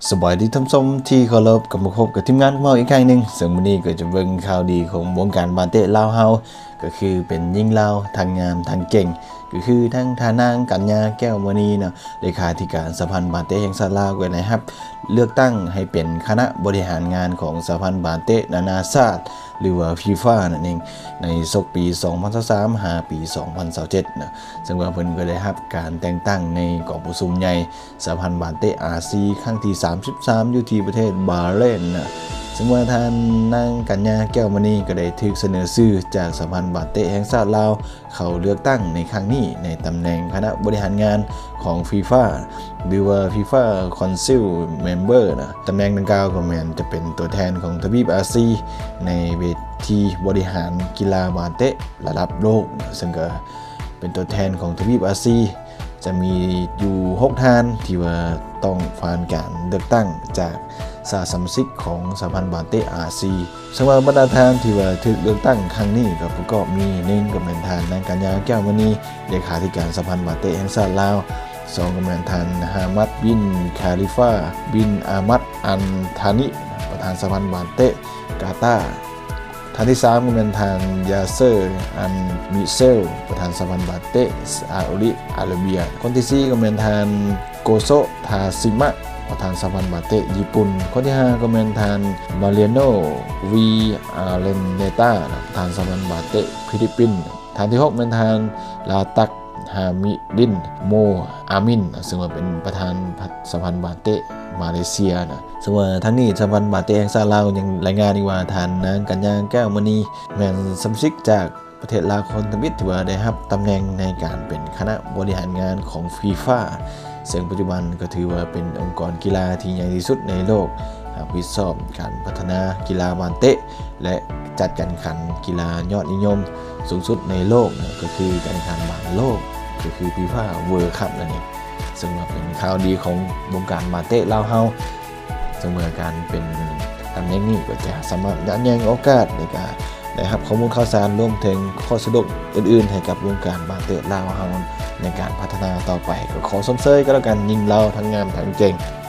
สบายดีท่านผู้ชมที่เคารพกับมาพบกับทีมงานของเราอีกครั้งหนึ่งซึ่งวันนี้ก็จะเบิ่งข่าวดีของวงการบาเตะลาวเฮาก็คือเป็นยิ่งลาวทางงามทางเก่งก็คือทั้งทานางกัญญาแก้วมณีเนาะเลขาธิการสหพันธ์บาเตะแห่งชาติลาวไว้นะครับเลือกตั้งให้เป็นคณะบริหารงานของสหพันธ์บาเตะนานาชาติหรือว่าฟีฟ่านั่นเองในศกปี2023หาปี2027นะซึ่งว่าเพิ่นก็ได้รับการแต่งตั้งในกองประชุมใหญ่สหพันธ์บาเตะอาซีครั้งที่33อยู่ที่ประเทศบาห์เรนนะซึ่งว่าท่านนางกัญญาแก้วมณีก็ได้ถูกเสนอชื่อจากสหพันธ์บาเตะแห่งชาติลาวเข้าเลือกตั้งในครั้งนี้ในตำแหน่งคณะบริหารงานของฟีฟ่าหรือว่า FIFA Council Member นะตำแหน่งดังกล่าวก็แม่นจะเป็นตัวแทนของทวีปอาซีในเวทีบริหารกีฬาบาเตะระดับโลกนะซึ่งก็เป็นตัวแทนของทวีปอาซีจะมีอยู่6ท่านที่ว่าต้องผ่านการเลือกตั้งจากสหสมาชิกของสหพันธ์บาเตะอาซีซึ่งว่าบรรดาทานที่ว่าถูกเลือกตั้งครั้งนี้ก็ประกอบมี1กับแม่นทานนางกัญญาแก้วมณีเลขาธิการสหพันธ์บาเตะแห่งชาติลาว2กับแม่นทานฮามัดบินคาลิฟาบินอามัดอันธานิประธานสหพันธ์บาเตะกาตาร์ท่านที่3ก็เป็นทานยาเซอร์อันมิเซลประธานสหพันธ์บาเตะซาอุดิอาระเบียคนที่4ก็เป็นทานโกโซทาซิมะประธานสหพันธ์บาเตะญี่ปุ่นคนที่5ก็เป็นทานมาเรียโนวีอาเรนเนต้าประธานสหพันธ์บาเตะฟิลิปปินส์ท่านที่6เป็นทานลาตักฮามิดินโมอามินซึ่งว่าเป็นประธานสหพันธ์บาเตะมาเลเซียนะซึ่งว่าทั้งนี้สหพันธ์บาเตะแห่งชาติลาวยังรายงานอีกว่าทานนางกัญญาแก้วมณีแม่นสมาชิกจากประเทศลาวคนทวิตที่ว่าได้รับตำแหน่งในการเป็นคณะบริหารงานของฟีฟ่าซึ่งปัจจุบันก็ถือว่าเป็นองค์กรกีฬาที่ใหญ่ที่สุดในโลกรับผิดชอบการพัฒนากีฬาบาเตะและจัดการแข่งขันกีฬายอดนิยมสูงสุดในโลกนะก็คือการแข่งขันบาสโลกก็คือฟีฟ่าเวิลด์คัพนั่นเองซึ่งว่าเป็นข่าวดีของวงการบาเตะลาวเฮาซึ่งเมื่อการเป็นตำแหน่งนี้ก็จะสามารถยันยังโอกาสในการได้รับข้อมูลข่าวสารรวมถึงข้อสะดวกอื่นๆให้กับวงการบาเตะลาวเฮาในการพัฒนาต่อไปก็ขอสมเสยก็แล้วกันยิ่งเราทั้งงามทั้งเก่ง